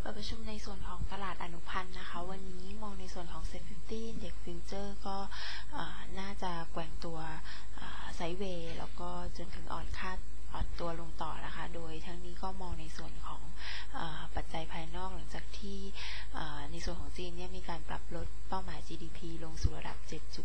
ปิดประชุมในส่วนของตลาดอนุพันธ์นะคะวันนี้มองในส่วนของ Set 50 Index Future ก็น่าจะแกว่งตัวไซด์เวย์แล้วก็จนถึงอ่อนตัวลงต่อนะคะโดยทั้งนี้ก็มองในส่วนของปัจจัยภายนอกหลังจากที่ในส่วนของจีนเนี่ยมีการปรับลดเป้าหมาย GDP ลงสู่ระดับ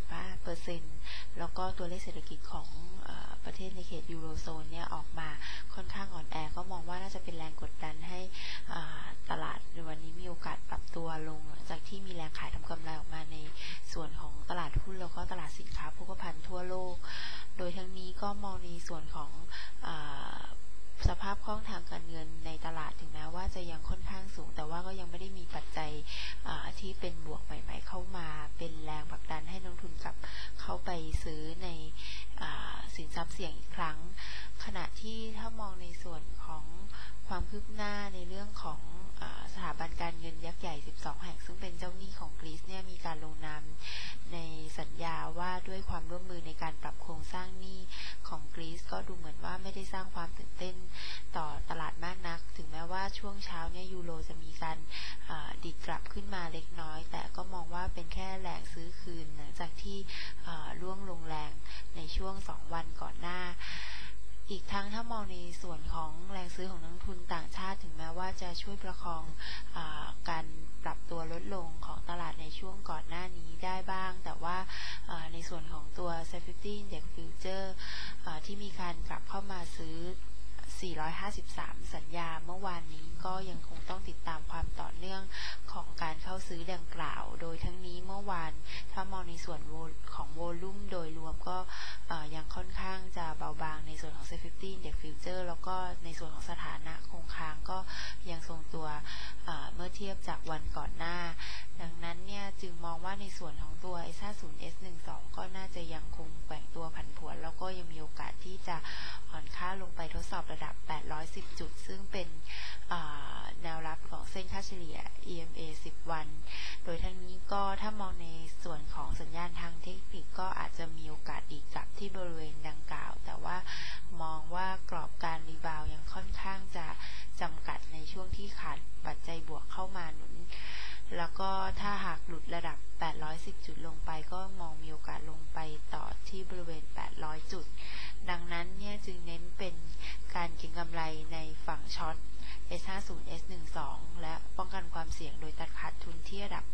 7.5% แล้วก็ตัวเลขเศรษฐกิจของประเทศในเขตยูโรโซนเนี่ยออกมาค่อนข้างอ่อนแอก็มองว่าน่าจะเป็นแรงกดดันให้ตลาดในวันนี้มีโอกาสปรับตัวลงหลังจากที่มีแรงขายทำกำไรออกมาในส่วนของตลาดหุ้นแล้วก็ตลาดสินค้าโภคภัณฑ์ทั่วโลกโดยทั้งนี้ก็มองในส่วนของสภาพคล่องทางการเงินในตลาดถึงแม้ว่าจะยังค่อนข้างสูงแต่ว่าก็ยังไม่ได้มีปัจจัยที่เป็นบวกใหม่ๆเข้ามาเป็นแรงผลักดันให้นักลงทุนกลับเข้าไปซื้อในสินทรัพย์เสี่ยงอีกครั้งขณะที่ถ้ามองในส่วนของความคืบหน้าในเรื่องของสถาบันการเงินยักษ์ใหญ่12แห่งซึ่งเป็นเจ้าหนี้ของกรีซเนี่ยมีการลงนามในสัญญาว่าด้วยความร่วมมือในการปรับโครงสร้างหนี้ของกรีซก็ดูเหมือนว่าไม่ได้สร้างความตื่นเต้นต่อตลาดมากนักถึงแม้ว่าช่วงเช้าเนี่ยยูโรจะมีการดีดกลับขึ้นมาเล็กน้อยแต่ก็มองว่าเป็นแค่แรงซื้อคืนหลังจากที่ร่วงลงแรงในช่วง2วันก่อนหน้าอีกทั้งถ้ามองในส่วนของแรงซื้อของนักลงทุนต่างชาติถึงแม้ว่าจะช่วยประคองการปรับตัวลดลงของตลาดในช่วงก่อนหน้านี้ได้บ้างแต่ว่าในส่วนของตัว Set 50 Index Future ที่มีการกลับเข้ามาซื้อ453สัญญาเมื่อวานนี้ก็ยังคงต้องติดตามความต่อเนื่องของการเข้าซื้อดังกล่าวโดยทั้งนี้เมื่อวานถ้ามองในส่วนของโวลุ่มโดยรวมก็ยังค่อนข้างจะเบาบางในส่วนของ Set 50 Index Future แล้วก็ในส่วนของสถานะคงค้างก็ยังทรงตัวเมื่อเทียบจากวันก่อนหน้าดังนั้นเนี่ยจึงมองว่าในส่วนของตัว S50S12 ก็น่าจะยังคงแกว่งตัวผันผวนแล้วก็ยังมีโอกาสที่จะอ่อนค่าลงไปทดสอบระดับ810จุดซึ่งเป็นแนวรับของเส้นค่าเฉลี่ย EMA 10 วันโดยทั้งนี้ก็ถ้ามองในส่วนของสัญญาณทางเทคนิคก็อาจจะมีโอกาสดีดกลับที่บริเวณดังกล่าวแต่ว่ามองว่ากรอบการรีบาวยังค่อนข้างจะจำกัดในช่วงที่ขาดปัจจัยบวกเข้ามาหนุนแล้วก็ถ้าหากหลุดระดับ810จุดลงไปก็มองมีโอกาสลงไปต่อที่บริเวณ800จุดดังนั้นเนี่ยจึงเน้นเป็นการเก็งกำไรในฝั่งช็อต S50 S12 และป้องกันความเสี่ยงโดยตัดขาดทุนที่ระดับ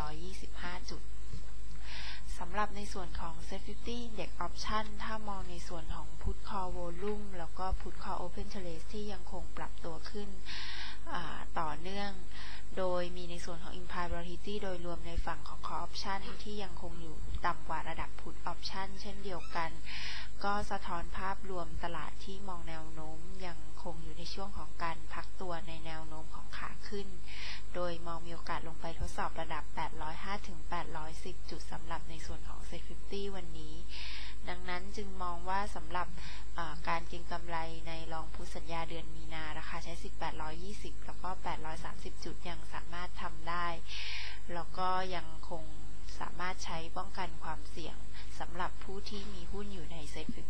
825จุดสำหรับในส่วนของ Set 50 Index Option ถ้ามองในส่วนของ Put Call Volume แล้วก็ Put Call Open Interest ที่ยังคงปรับตัวขึ้นต่อเนื่องโดยมีในส่วนของ Implied Volatility โดยรวมในฝั่งของ Call Option ที่ยังคงอยู่ต่ำกว่าระดับ Put Option เช่นเดียวกันก็สะท้อนภาพรวมตลาดที่มองแนวโน้มยังคงอยู่ในช่วงของการพักตัวในแนวโน้มของขาขึ้นโดยมองมีโอกาสลงไปทดสอบระดับ805ถึง810จุดสำหรับในส่วนของ Set 50 วันนี้ดังนั้นจึงมองว่าสำหรับการเก็งกำไรในรองพุทธสัญญาเดือนมีนาราคาใช้สิทธิ์820แล้วก็830จุดยังสามารถทำได้แล้วก็ยังคงสามารถใช้ป้องกันความเสี่ยงสำหรับผู้ที่มีหุ้นอยู่ใน Set 50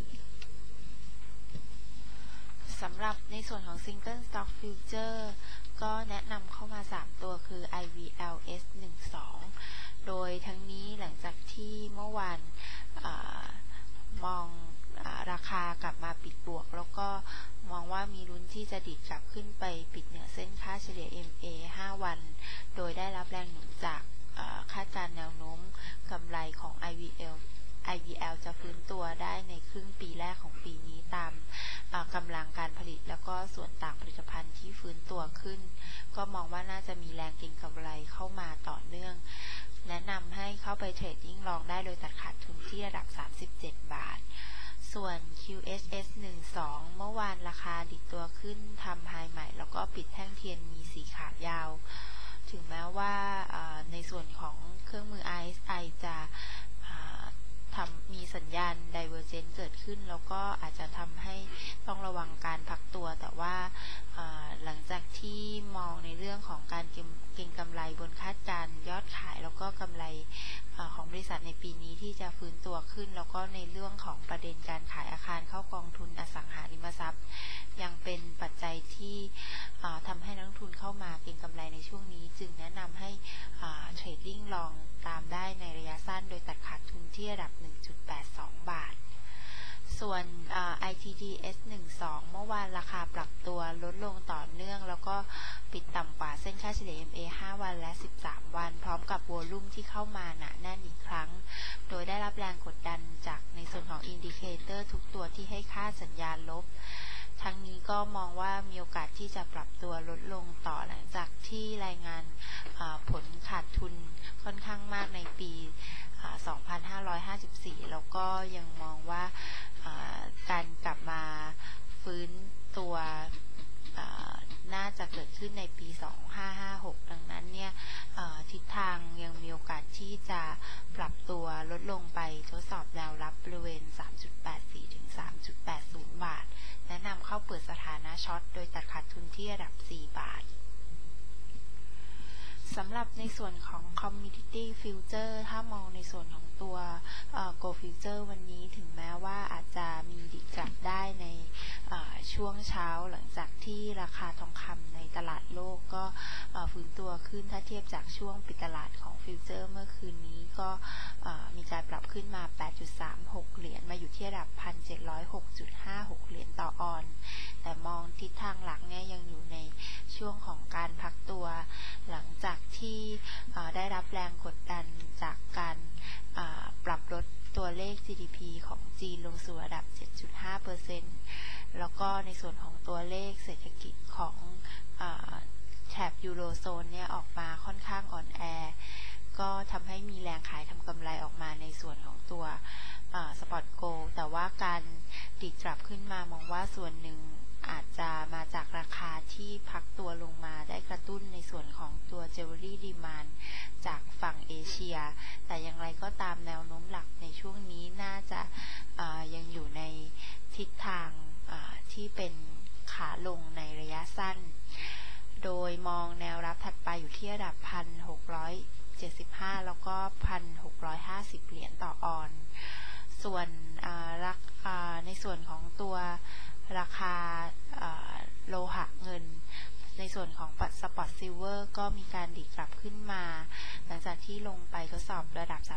สำหรับในส่วนของ Single Stock Future ก็แนะนำเข้ามา3ตัวคือ IVLS12 โดยทั้งนี้หลังจากที่เมื่อวานมองราคากลับมาปิดบวกแล้วก็มองว่ามีลุ้นที่จะดีดกลับขึ้นไปปิดเหนือเส้นค่าเฉลี่ย MA 5 วันโดยได้รับแรงหนุนจากคาดการณ์แนวโน้มกำไรของ IVL จะฟื้นตัวได้ในครึ่งปีแรกของปีนี้ตามกำลังการผลิตแล้วก็ส่วนต่างผลิตภัณฑ์ที่ฟื้นตัวขึ้นก็มองว่าน่าจะมีแรงเก็งกำไรเข้ามาต่อเนื่องแนะนำให้เข้าไปเทรดดิ้งลองได้โดยตัดขาดทุนที่ระดับ37บาทส่วน QHS12 เมื่อวานราคาดิดตัวขึ้นทำไฮใหม่แล้วก็ปิดแท่งเทียนมีสีขาว ยาวถึงแม้ว่าในส่วนของเครื่องมือ RSI จะมีสัญญาณ Divergence เกิดขึ้นแล้วก็อาจจะทำให้ต้องระวังการพักตัวแต่ว่าหลังจากที่มองในเรื่องของการเก็งกำไรบนคาดการยอดขายแล้วก็กำไรของบริษัทในปีนี้ที่จะฟื้นตัวขึ้นแล้วก็ในเรื่องของประเด็นการขายอาคารเข้ากองทุนอสังหาริมทรัพย์ยังเป็นปัจจัยที่ทำให้นักลงทุนเข้ามามาเก็งกำไรในช่วงนี้จึงแนะนำให้เทรดดิ้งลองตามได้ในระยะสั้นโดยตัดขาดทุนที่ระดับ 1.82 บาทส่วนITDS 12เมื่อวานราคาปรับตัวลดลงต่อเนื่องแล้วก็ปิดต่ำกว่าเส้นค่าเฉลี่ย MA 5 วันและ13วันพร้อมกับวอลุ่มที่เข้ามาหนาแน่นอีกครั้งโดยได้รับแรงกดดันจากในส่วนของอินดิเคเตอร์ทุกตัวที่ให้ค่าสัญญาณลบทั้งนี้ก็มองว่ามีโอกาสที่จะปรับตัวลดลงต่อหลังจากที่รายงานผลขาดทุนค่อนข้างมากในปี 2554 แล้วก็ยังมองว่าการกลับมาฟื้นตัวน่าจะเกิดขึ้นในปี 2556 ดังนั้นเนี่ยทิศทางยังมีโอกาสที่จะปรับตัวลดลงไปทดสอบแนวรับบริเวณ 3.84 ถึง 3.80 บาทแนะนำเข้าเปิดสถานะช็อตโดยตัดขาดทุนที่ระดับ 4 บาทสำหรับในส่วนของ Commodity Future ถ้ามองในส่วนของตัว Gold Future วันนี้ถึงแม้ว่าอาจจะมีดิกลับได้ในช่วงเช้าหลังจากที่ราคาทองคำในตลาดโลกก็ฟื้นตัวขึ้นถ้าเทียบจากช่วงปิดตลาดของฟิวเจอร์เมื่อคืนนี้ก็มีการปรับขึ้นมา 8.36 เหรียญมาอยู่ที่ระดับ 1,706.56 เหรียญต่อออนแต่มองทิศทางหลักเนี่ยยังอยู่ในช่วงของการพักตัวหลังจากที่ได้รับแรงกดดันจากการปรับลดตัวเลข GDP ของจีนลงสู่ระดับ 7.5% แล้วก็ในส่วนของตัวเลขเศรษฐกิจของแถบยูโรโซนเนี่ยออกมาค่อนข้างอ่อนแอก็ทำให้มีแรงขายทำกำไรออกมาในส่วนของตัวสปอตโกลด์แต่ว่าการดิดกลับขึ้นมามองว่าส่วนหนึ่งอาจจะมาจากราคาที่พักตัวลงมาได้กระตุ้นในส่วนของตัวเจวเวลรี่ดีมานด์จากฝั่งเอเชียแต่อย่างไรก็ตามแนวโน้มหลักในช่วงนี้น่าจะยังอยู่ในทิศทางที่เป็นขาลงในระยะสั้นโดยมองแนวรับถัดไปอยู่ที่ระดับ 1,675 แล้วก็ 1,650 เหรียญต่อออนส่วนในส่วนของตัวราคาโลหะเงินในส่วนของสปอตซิลเวอร์ก็มีการดิดกลับขึ้นมาหลังจากที่ลงไปทดสอบระดับ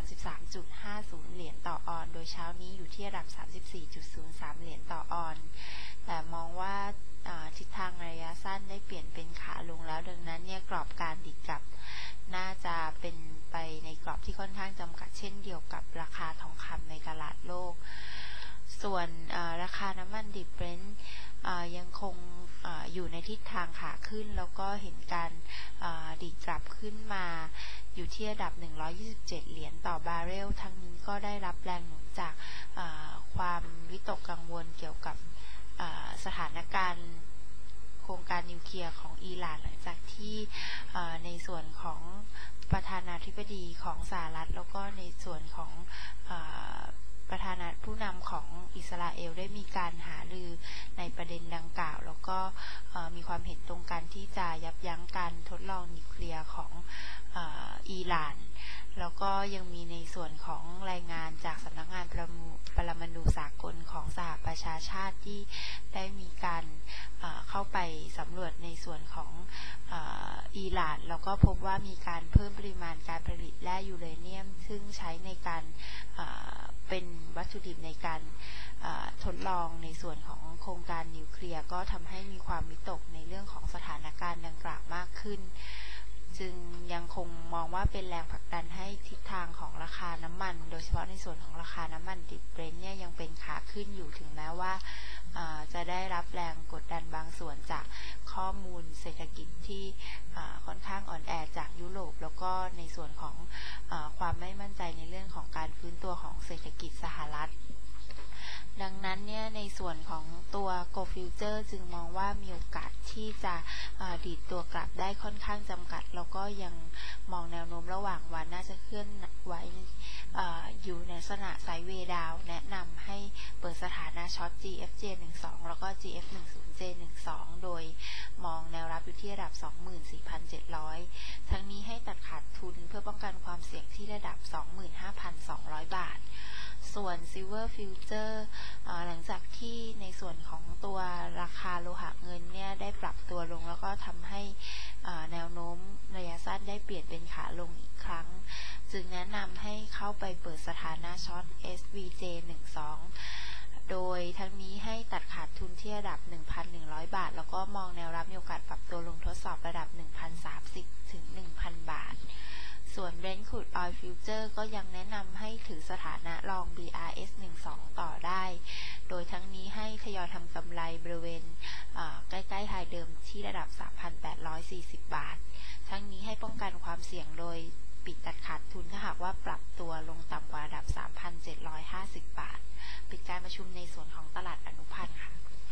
33.50 เหรียญต่อออนโดยเช้านี้อยู่ที่ระดับ 34.03 เหรียญต่อออนแต่มองว่าทิศทางระยะสั้นได้เปลี่ยนเป็นขาลงแล้วดังนั้นเนี่ยกรอบการดิดกลับน่าจะเป็นไปในกรอบที่ค่อนข้างจำกัดเช่นเดียวกับราคาทองคำในตลาดโลกส่วนราคาน้ำมันดิบเบรนท์ยังคงอยู่ในทิศทางขาขึ้นแล้วก็เห็นการดิดกลับขึ้นมาอยู่ที่ระดับ 127 เหรียญต่อบาร์เรลทั้งนี้ก็ได้รับแรงหนุนจากความวิตกกังวลเกี่ยวกับสถานการณ์โครงการนิวเคลียร์ของอิหร่านหลังจากที่ในส่วนของประธานาธิบดีของสหรัฐแล้วก็ในส่วนของประธานาผู้นำของอิสราเอลได้มีการหารือในประเด็นดังกล่าวแล้วก็มีความเห็นตรงกันที่จะยับยั้งการทดลองนิวเคลียร์ของอิหร่านแล้วก็ยังมีในส่วนของรายงานจากสำนักงานปรมาณูสากลของสหประชาชาติที่ได้มีการเข้าไปสำรวจในส่วนของอิหร่านแล้วก็พบว่ามีการเพิ่มปริมาณการผลิตแร่ยูเรเนียมซึ่งใช้ในการเป็นวัตถุดิบในการทดลองในส่วนของโครงการนิวเคลียร์ก็ทำให้มีความวิตกในเรื่องของสถานการณ์ดังกล่าวมากขึ้นจึงยังคงมองว่าเป็นแรงผลักดันให้ทิศทางของราคาน้ำมันโดยเฉพาะในส่วนของราคาน้ำมันดิบเบรนท์เนี่ยยังเป็นขาขึ้นอยู่ถึงแม้ว่าจะได้รับแรงกดดันบางส่วนจากข้อมูลเศรษฐกิจที่ค่อนข้างอ่อนแอจากยุโรปแล้วก็ในส่วนของความไม่มั่นใจในเรื่องของการฟื้นตัวของเศรษฐกิจสหรัฐดังนั้นเนี่ยในส่วนของตัว Gold Future จึงมองว่ามีโอกาสที่จะดีดตัวกลับได้ค่อนข้างจำกัดแล้วก็ยังมองแนวโน้มระหว่างวันน่าจะเคลื่อนไหวอยู่ในลักษณะไซด์เวย์ดาวน์แนะนำให้เปิดสถานะช็อต GFJ12 แล้วก็ GF10J12 โดยมองแนวรับอยู่ที่ระดับ 24,700 ทั้งนี้ให้ตัดขาดทุนเพื่อป้องกันความเสี่ยงที่ระดับ 25,200 บาทส่วน Silver Future หลังจากที่ในส่วนของตัวราคาโลหะเงินเนี่ยได้ปรับตัวลงแล้วก็ทำให้แนวโน้มระยะสั้นได้เปลี่ยนเป็นขาลงอีกครั้งจึงแนะนำให้เข้าไปเปิดสถานะช็อต SVJ 12โดยทั้งนี้ให้ตัดขาดทุนที่ระดับ 1,100 บาทแล้วก็มองแนวรับมีโอกาสปรับตัวลงทดสอบระดับ 1,030 ถึง 1,000 บาทส่วน Brent Crude Oil Future ก็ยังแนะนำให้ถือสถานะลอง BRS 12ต่อได้โดยทั้งนี้ให้ทยอยทำกำไรบริเวณใกล้ๆไฮเดิมที่ระดับ 3,840 บาททั้งนี้ให้ป้องกันความเสี่ยงโดยปิดตัดขาดทุนถ้าหากว่าปรับตัวลงต่ำกว่าระดับ 3,750 บาทปิดการประชุมในส่วนของตลาดอนุพันธ์ค่ะ